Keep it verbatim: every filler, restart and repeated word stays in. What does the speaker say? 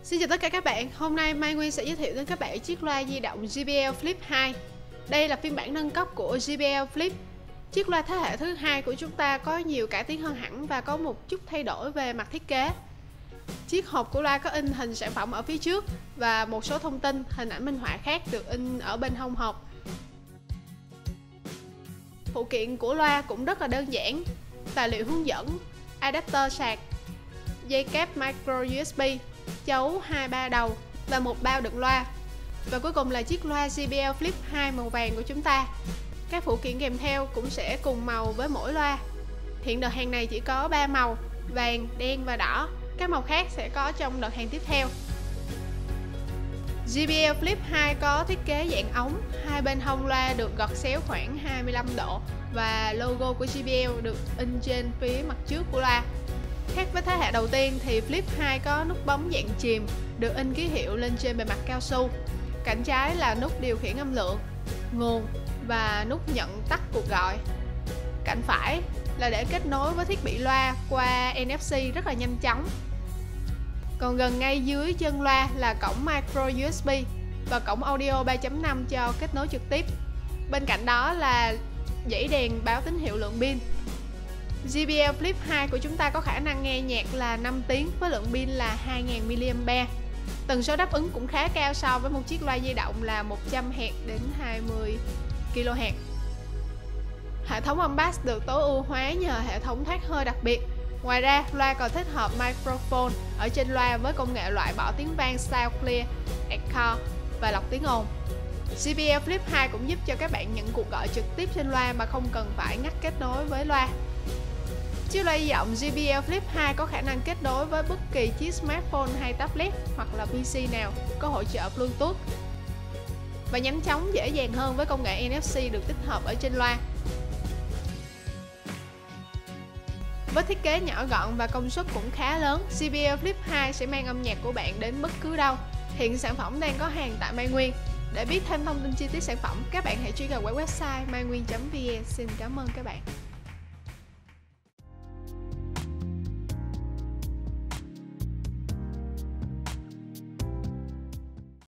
Xin chào tất cả các bạn, hôm nay Mai Nguyên sẽ giới thiệu đến các bạn chiếc loa di động J B L Flip hai. Đây là phiên bản nâng cấp của J B L Flip. Chiếc loa thế hệ thứ hai của chúng ta có nhiều cải tiến hơn hẳn và có một chút thay đổi về mặt thiết kế. Chiếc hộp của loa có in hình sản phẩm ở phía trước và một số thông tin, hình ảnh minh họa khác được in ở bên hông hộp. Phụ kiện của loa cũng rất là đơn giản: tài liệu hướng dẫn, adapter sạc, dây cáp micro U S B, chấu hai ba đầu và một bao đựng loa. Và cuối cùng là chiếc loa J B L Flip hai màu vàng của chúng ta. Các phụ kiện kèm theo cũng sẽ cùng màu với mỗi loa. Hiện đợt hàng này chỉ có ba màu: vàng, đen và đỏ. Các màu khác sẽ có trong đợt hàng tiếp theo. J B L Flip hai có thiết kế dạng ống, hai bên hông loa được gọt xéo khoảng hai mươi lăm độ và logo của J B L được in trên phía mặt trước của loa. Khác với thế hệ đầu tiên thì Flip hai có nút bấm dạng chìm được in ký hiệu lên trên bề mặt cao su. Cạnh trái là nút điều khiển âm lượng, nguồn và nút nhận tắt cuộc gọi. Cạnh phải là để kết nối với thiết bị loa qua N F C rất là nhanh chóng. Còn gần ngay dưới chân loa là cổng micro U S B và cổng audio ba chấm năm cho kết nối trực tiếp. Bên cạnh đó là dãy đèn báo tín hiệu lượng pin. J B L Flip hai của chúng ta có khả năng nghe nhạc là năm tiếng với lượng pin là hai nghìn mi li am pe. Tần số đáp ứng cũng khá cao so với một chiếc loa di động là một trăm héc đến hai mươi ki lô héc. Hệ thống âm bass được tối ưu hóa nhờ hệ thống thoát hơi đặc biệt. Ngoài ra, loa còn tích hợp microphone ở trên loa với công nghệ loại bỏ tiếng vang Sound Clear, Echo và lọc tiếng ồn. J B L Flip hai cũng giúp cho các bạn nhận cuộc gọi trực tiếp trên loa mà không cần phải ngắt kết nối với loa. Chiếc loa di động J B L Flip hai có khả năng kết nối với bất kỳ chiếc smartphone hay tablet hoặc là P C nào có hỗ trợ Bluetooth và nhanh chóng dễ dàng hơn với công nghệ N F C được tích hợp ở trên loa. Với thiết kế nhỏ gọn và công suất cũng khá lớn, J B L Flip hai sẽ mang âm nhạc của bạn đến bất cứ đâu. Hiện sản phẩm đang có hàng tại Mai Nguyên. Để biết thêm thông tin chi tiết sản phẩm, các bạn hãy truy cập qua website mai nguyên chấm vn. Xin cảm ơn các bạn.